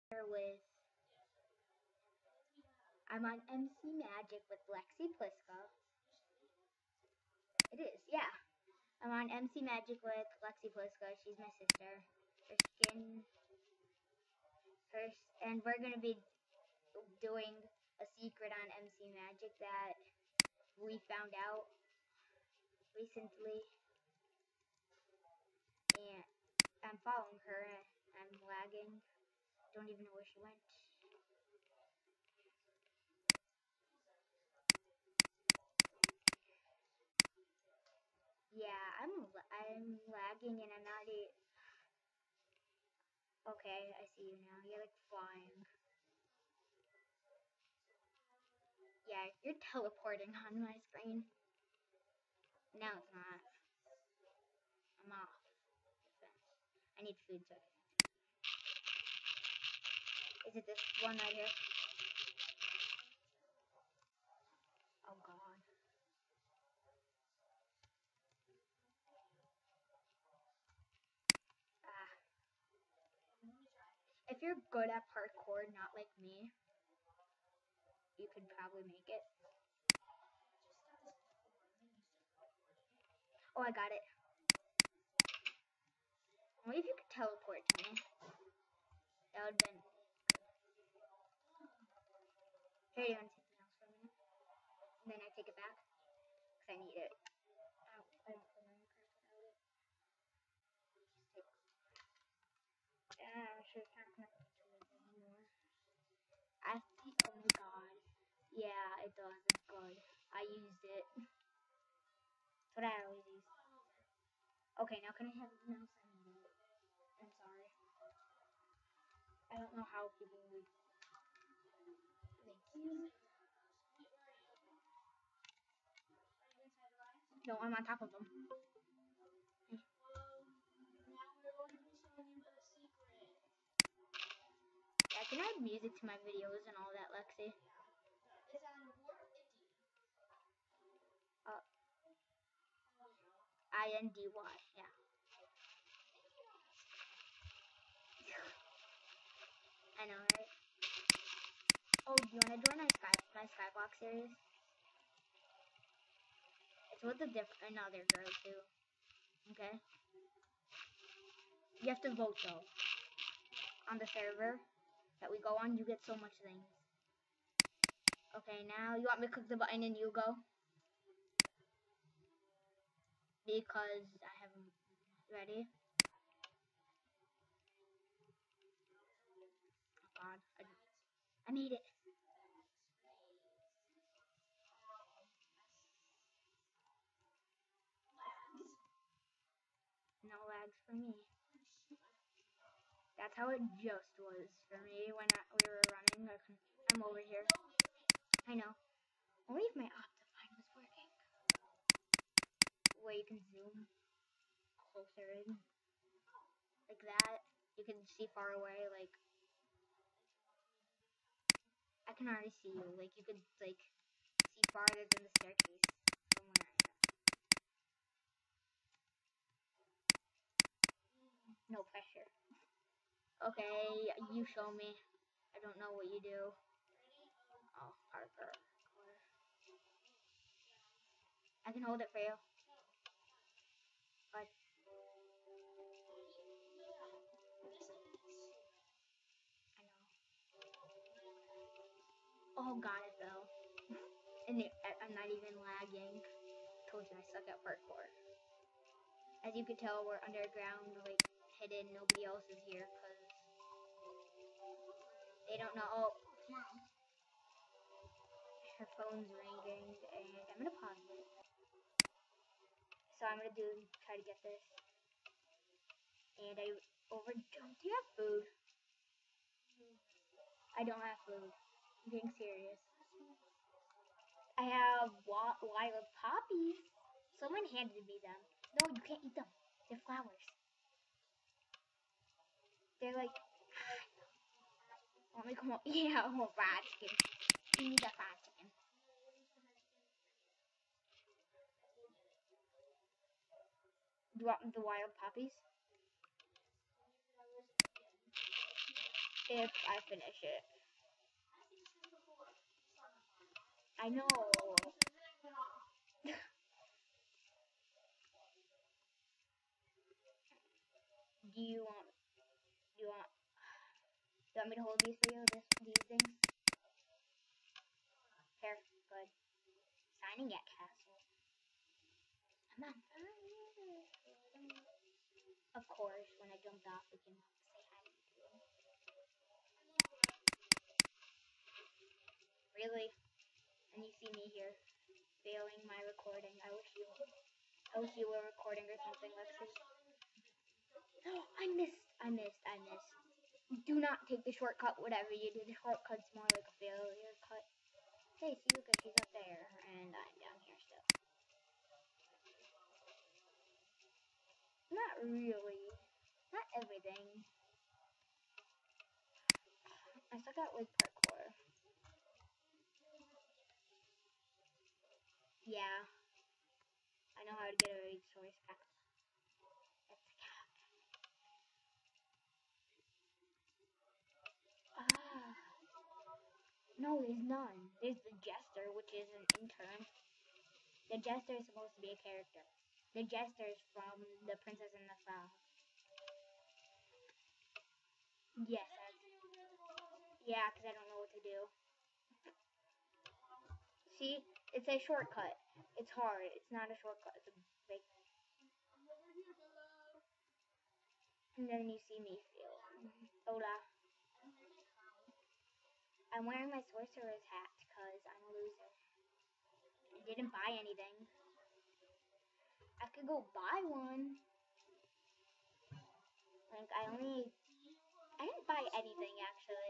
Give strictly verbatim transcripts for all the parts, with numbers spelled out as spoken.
here with I'm on M C Magic with Lexi Pliska. It is, yeah. I'm on M C Magic with Lexi Pliska. She's my sister. Her skin, her, and we're gonna be doing a secret on M C Magic that we found out recently, and I'm following her. I'm lagging. Don't even know where she went. Yeah, I'm I'm lagging and I'm not. A, okay, I see you now. You're like flying. Yeah, you're teleporting on my screen. No, it's not. I'm off. I need food, so. Is it this one right here? Oh god. Ah. If you're good at parkour, not like me, you could probably make it. Oh, I got it. What if you could teleport to me? That would have been good. Here, you want to take the mouse for a minute? And then I take it back? Because I need it. I don't, I don't play Minecraft without it. Just take Yeah, I'm sure it's not connected to it anymore. I see. Oh my god. Yeah, it does. It's good. I used it. That's what I always use. Okay, now can I have the mouse? I need it. I'm sorry. I don't know how people would make you. No, I'm on top of them. Yeah, I can add music to my videos and all that, Lexi. Uh, I N D Y, yeah. I know, right? Oh, do you want to join my Sky my Skyblock series? It's with a diff another girl too. Okay. You have to vote though. On the server that we go on, you get so much things. Okay, now you want me to click the button and you go? Because I haven't ready. Oh god, I, I made it. No lags for me. That's how it just was for me when I, we were running. I I'm over here. I know. Only if my Optifine was working. Where you can zoom closer in. Like that. You can see far away. Like, I can already see you. Like, you could, like, see farther than the staircase from where I'm at. No pressure. Okay, you show me. I don't know what you do. Oh, Parker. I can hold it for you. But I know. Oh, got it though. And it, I'm not even lagging. Told you I suck at parkour. As you can tell, we're underground, like hidden. Nobody else is here because they don't know. Oh, her phone's ringing, and I'm gonna pause it. So I'm gonna do try to get this. And I overjumped. Do you have food? I don't have food. I'm being serious. I have wa wild poppies. Someone handed me them. No, you can't eat them. They're flowers. They're like. Want me to come on? Yeah, I want fried chicken. You need that fried chicken. Do you want the wild poppies? if I finish it. I know. Do you want? Do you want? Do you want me to hold these for you? This, these things. Here, good. Signing at castle. Come on. Of course, when I jumped off, we can say hi to him. Really? And you see me here, failing my recording. I wish you, I wish you were recording or something, Lexi. I missed. I missed. I missed. Do not take the shortcut. Whatever you do, the shortcut's more like a failure cut. Hey, see, look, she's up there, and I'm down here still. Not really. Not everything. I suck at like parkour. Yeah. I know how to get a resource pack. That's a cat. Ah. No, there's none. There's the Jester, which is an intern. The Jester is supposed to be a character. The Jester is from The Princess and the Frog. Yes. I, yeah, because I don't know what to do. See? It's a shortcut. It's hard. It's not a shortcut. It's a big... And then you see me fail. Hola. I'm wearing my sorcerer's hat because I'm a loser. I didn't buy anything. I could go buy one. Like, I only... I didn't buy anything, actually.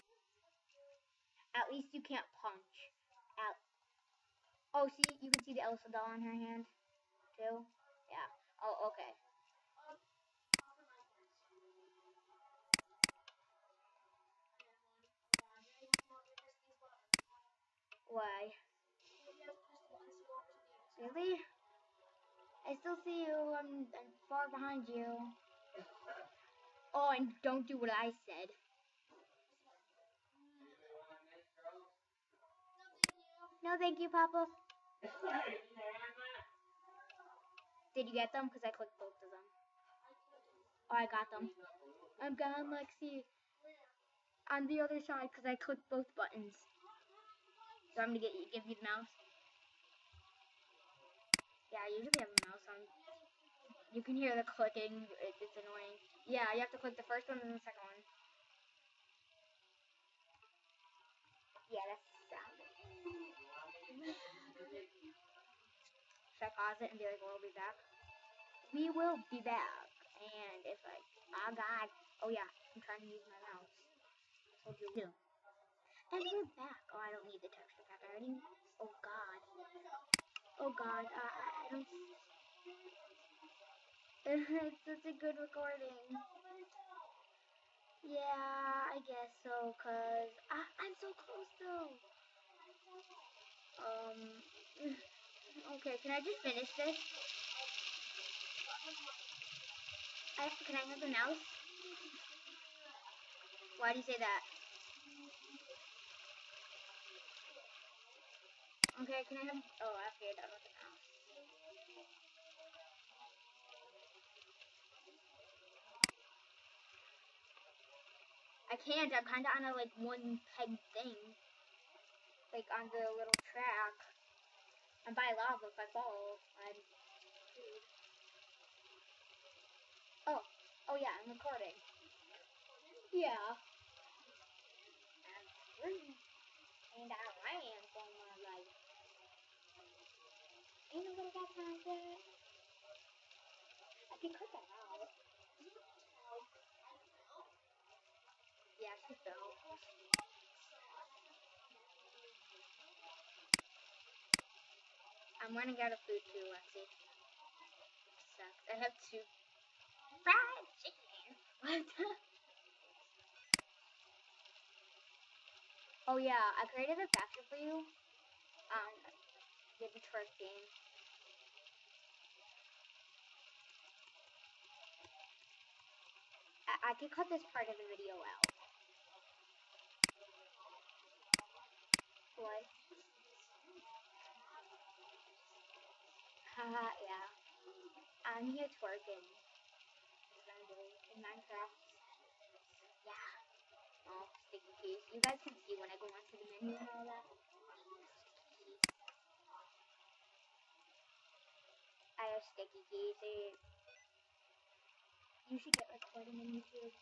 At least you can't punch. At... Oh, see? You can see the Elsa doll in her hand, too? Yeah. Oh, okay. Why? Really? I still see you. I'm, I'm far behind you. Oh, and don't do what I said. No, thank you, Papa. Did you get them? Because I clicked both of them. Oh, I got them. I'm gone, Lexi. On the other side, because I clicked both buttons. So I'm going to get you, give you the mouse. Yeah, I usually have a mouse on. You can hear the clicking. It, it's annoying. Yeah, you have to click the first one and the second one. Yeah, that's the sound. Should I pause it and be like, we'll be back? We will be back. And if I... Oh, God. Oh, yeah. I'm trying to use my mouse. I told you to. And we're back. Oh, I don't need the texture pack. I already... Oh, God. Oh, God. Uh, I don't... It's such a good recording. Yeah, I guess so, because I, I'm so close, though. Um, okay, can I just finish this? I, can I have the mouse? Why do you say that? Okay, can I have... Oh, after you're done with the mouse. I can't, I'm kind of on a, like, one peg thing. Like, on the little track. I'm by lava. If I fall, I'm screwed. Oh, oh yeah, I'm recording. Yeah. I'm screwed. And I ran for my life. Ain't nobody got time for that. I can cut that out. Yeah, she fell. I'm running out of food too, Lexi. Sucks. I have two fried chicken. What? Oh yeah, I created a faction for you. Um, the Detroit game. I, I could cut this part of the video out. Haha, yeah. I'm here twerking. In Minecraft. Yeah. Oh, sticky keys. You guys can see when I go onto the menu and all that. I have sticky keys. They, you should get recording on YouTube.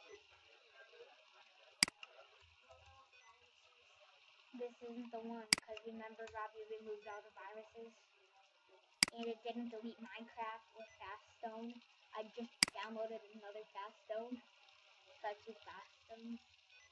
This isn't the one, because remember Robbie removed all the viruses? And it didn't delete Minecraft or Faststone. I just downloaded another Faststone. So I have two Faststones.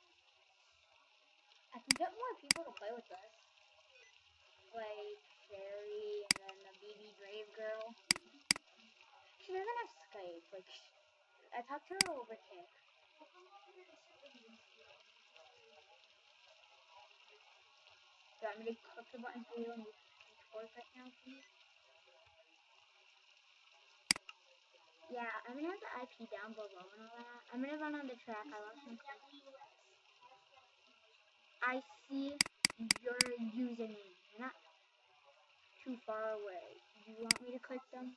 I can get more people to play with us. Like Sherry and then the B B Brave girl. She doesn't have Skype. Like, I talked to her over Kik. Do you want me to click the button for you and you twerk right now, please? Yeah, I'm gonna have the I P down below and all that. I'm gonna run on the track. I lost my card. I see your username. You're not too far away. Do you want me to click them?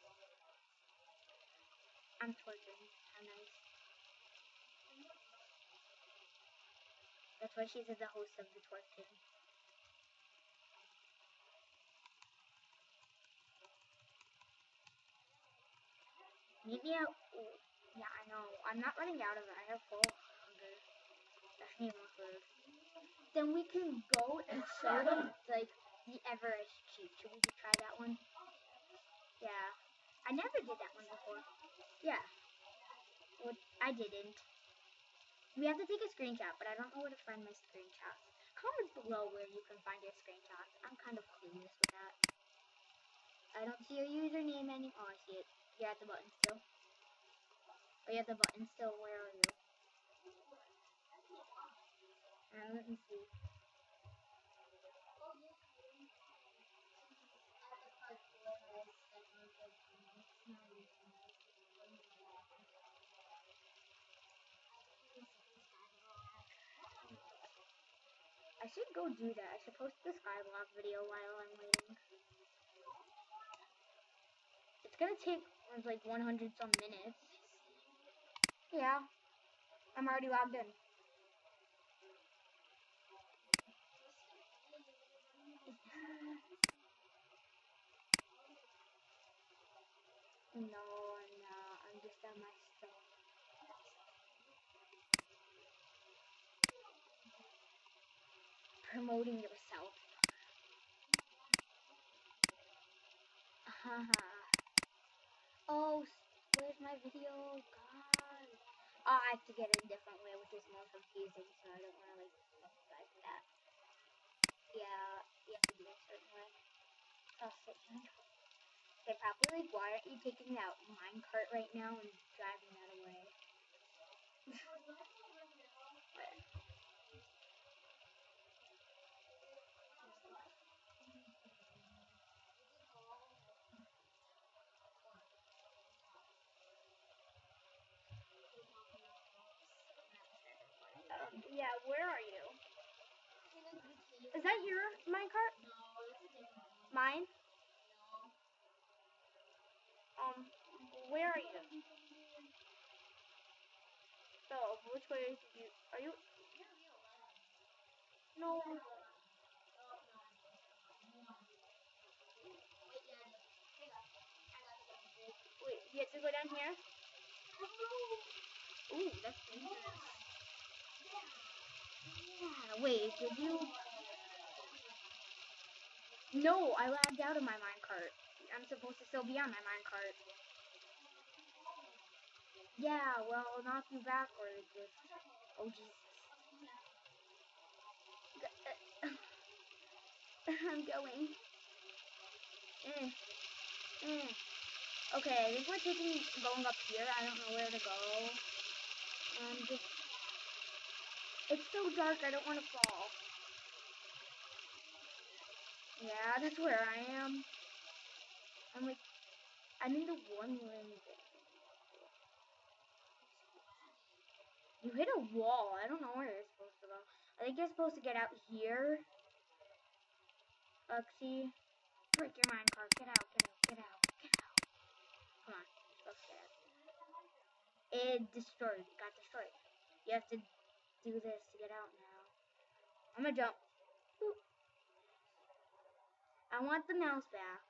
I'm twerking. How nice. That's why she's the host of the twerking. Meet me out. Oh, yeah, I know. I'm not running out of it. I have full hunger. I need more food. Then we can go and show them, like, the Everest cheat. Should we just try that one? Yeah. I never did that one before. Yeah. Well, I didn't. We have to take a screenshot, but I don't know where to find my screenshots. Comment below where you can find your screenshots. I'm kind of clueless with that. I don't see your username anymore. Oh, I see it. You're at the button still. Oh, you're at the button still. Where are you? Uh, let me see. I should go do that. I should post the Skyblock video while I'm waiting. It's gonna take like one hundred some minutes. Yeah. I'm already logged in. No, I'm not. I'm just on my stuff. Promoting yourself. Haha. Oh, where's my video? God. Oh, I have to get it a different way, which is more confusing, so I don't want to, like, like that. Yeah, you have to do it a certain way. I'll sit down. Okay, probably, like, why aren't you taking that minecart right now and driving that away? Um, yeah, where are you? Is that your minecart? Mine? Um, where are you? So, which way did you, are you? No. Wait, you have to go down here? Ooh, that's dangerous. Yeah, wait, did you? No, I lagged out of my minecart. I'm supposed to still be on my minecart. Yeah, well, I'll knock you backwards if... Oh, Jesus. I'm going. Eh, eh. Okay, I think we're taking going up here. I don't know where to go. Um, just... It's so dark, I don't want to fall. Yeah, that's where I am. I'm like... I'm in the one room. You hit a wall. I don't know where you're supposed to go. I think you're supposed to get out here. Look, see? Break your minecart. Get out, get out, get out. It destroyed. It got destroyed. You have to do this to get out now. I'm gonna jump. Boop. I want the mouse back.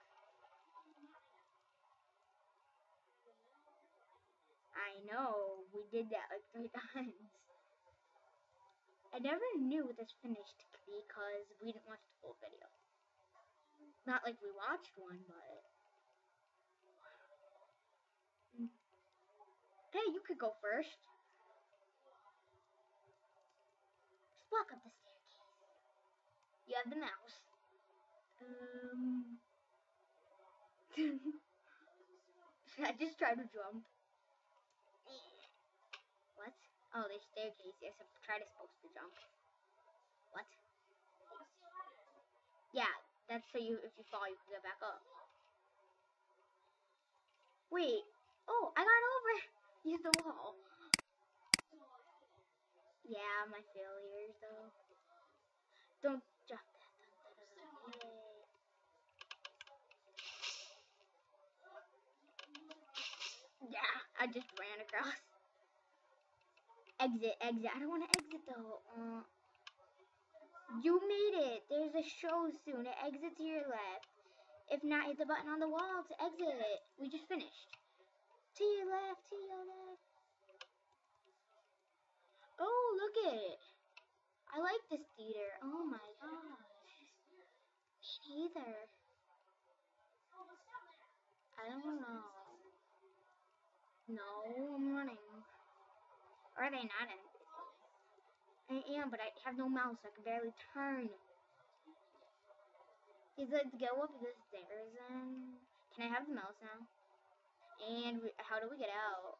I know. We did that like three times. I never knew this finished because we didn't watch the full video. Not like we watched one, but... Hey, you could go first. Just walk up the staircase. You have the mouse. Um... I just tried to jump. What? Oh, there's staircase. Yes, I'm trying to supposed to jump. What? Yeah, that's so you, if you fall, you can get back up. Wait. Oh, I got over. Use the wall. Yeah, my failures though. Don't drop that. Yay. Yeah, I just ran across. Exit, exit. I don't want to exit though. Uh, you made it. There's a show soon. Exit to your left. If not, hit the button on the wall to exit. We just finished. To your left, to your left. Oh, look at it. I like this theater. Oh my gosh. Me neither. I don't know. No, I'm running. Or are they not in? I am, but I have no mouse. I can barely turn. Is it go up the stairs and can I have the mouse now? And we, how do we get out?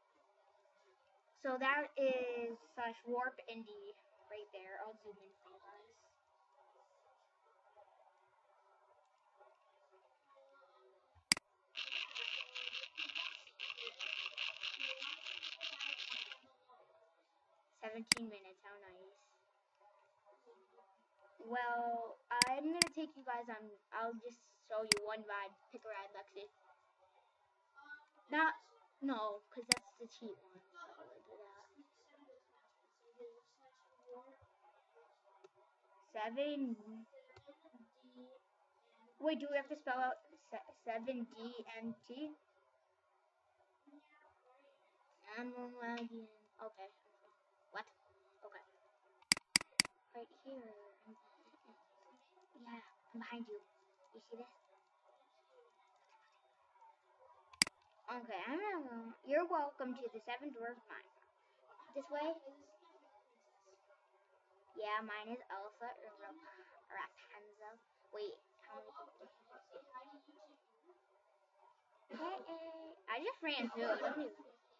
So that is slash warp indie right there. I'll zoom in for you guys. seventeen minutes, how nice. Well, I'm gonna take you guys on, I'll just show you one ride. Pick a ride, Lexi. Not, no, because that's the cheat one. So we'll do that. Seven. Wait, do we have to spell out seven D M T? I'm lagging. Okay. What? Okay. Right here. Yeah, I'm behind you. You see this? Okay, I'm gonna. You're welcome to the Seven Dwarfs Mine. This way? Yeah, mine is Elsa or Rapunzel. Wait, how many? Hey, I just ran through it. Don't even...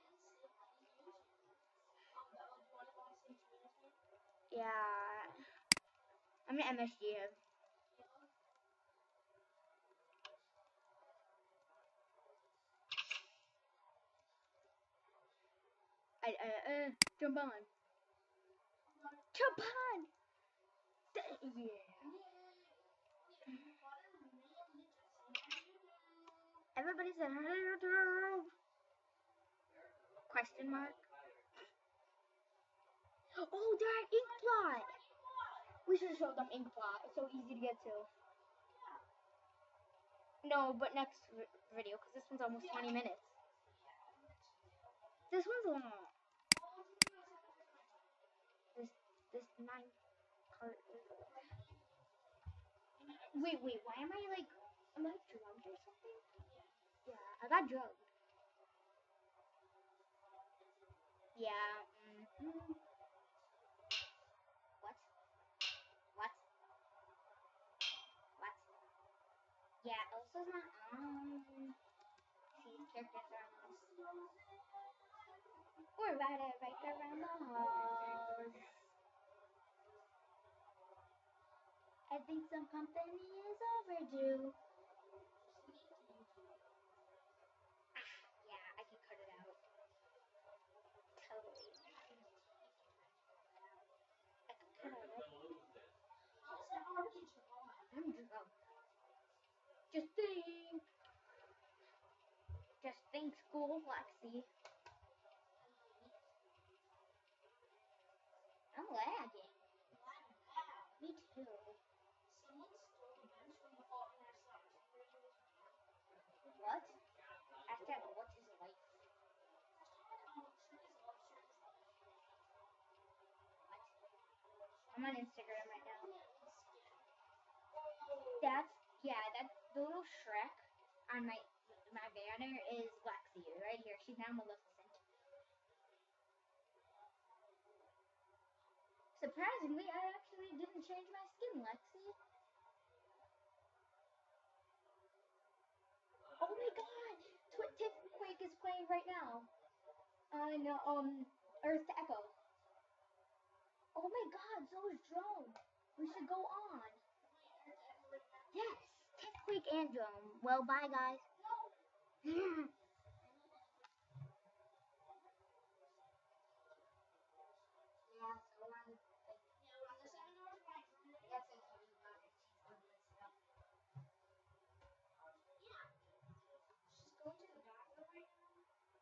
Yeah, I'm an M S G. I uh, uh jump on. Jump on. Yeah. Everybody said question mark. Oh, they're at ink plot. We should have showed them ink plot. It's so easy to get to. No, but next video, because this one's almost twenty minutes. This one's long. This this nine part. Wait, wait. Why am I like? Am I drugged or something? Yeah, I got drugged. Yeah. Mm-hmm. What? What? What? Yeah, Elsa's not on. These characters are on. We're right, at, right around the house. I think some company is overdue. Ah, yeah, I can cut it out. Totally. I can cut it out. I'm drunk. Just think. Just think, school, Lexi. I'm on Instagram right now. That's yeah. That's the little Shrek on my my banner is Lexi right here. She's now Maleficent. Surprisingly, I actually didn't change my skin, Lexi. Oh my god! Tw- Tiffquake is playing right now on um Earth to Echo. Oh my god, so is Drone. We should go on. Yes, Tiffquake and Drone. Well, bye guys. Yeah, so on, like, yeah, on the seven hours back, that's it. Yeah. She's going to the bathroom right now.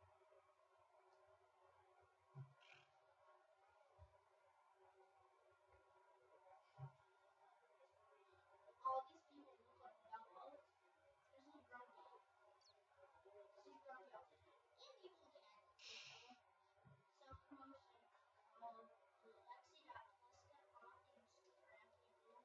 All these people look like double. There's no grumpy. She's grumpy all the time. And people can. Self-promotion. Um, Lexi got Lexi on Instagram, people.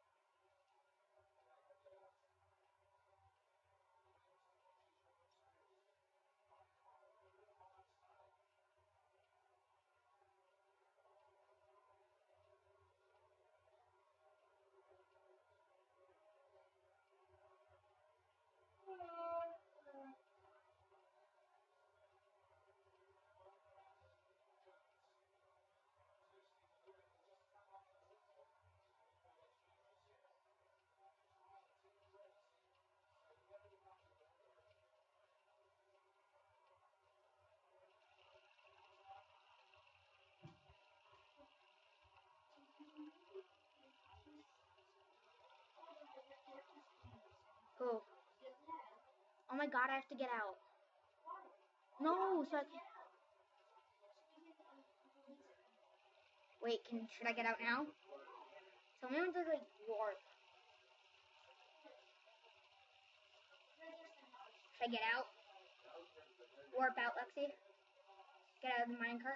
Go. Oh my god, I have to get out. No, so I can. Wait, can should I get out now? Someone does like warp. Should I get out? Warp out, Lexi. Get out of the minecart.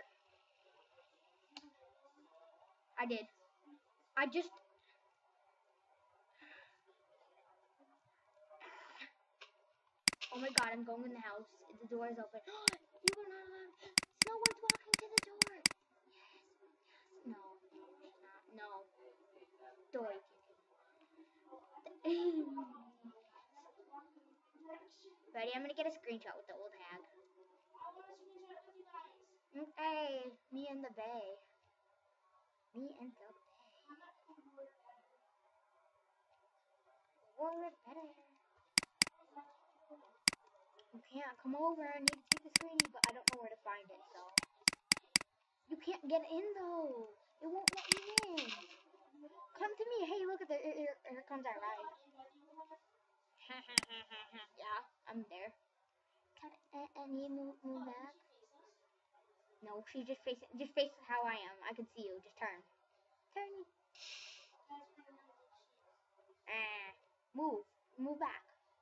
I did. I just. Oh my god, I'm going in the house. The door is open. You were not allowed. Snow White's walking to the door. Yes, yes. No, no, she's not. No. Door. Ready? I'm gonna get a screenshot with the old hag. I want a screenshot with you guys. Okay, me and the bay. Me and the bay. Word better. You can't come over. I need to take the screenie, but I don't know where to find it, so. You can't get in, though. It won't let you in. Come to me. Hey, look at the. Here, here comes our ride. Yeah, I'm there. Can I, I need to move, move back? No, she just face just face how I am. I can see you. Just turn. Turn. Ah, move. Move back.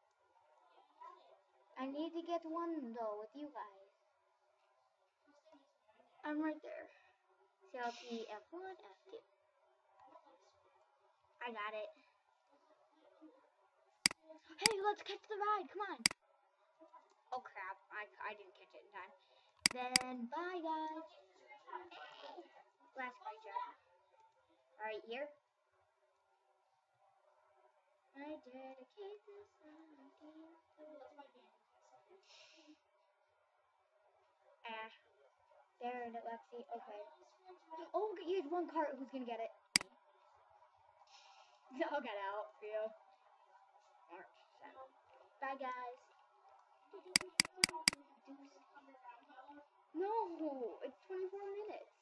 I need to get one, though, with you guys. I'm right there. C L T F one, F two. I got it. Hey, let's catch the ride. Come on. Oh, crap. I, I didn't catch it in time. Then, bye, guys. Last screenshot. Alright, here. I dedicate this song to you. Ah. There it is, Lexi. Okay. Oh, here's one cart. Who's gonna get it? Me. I'll get out for you. March. Bye, guys. No, it's twenty-four minutes.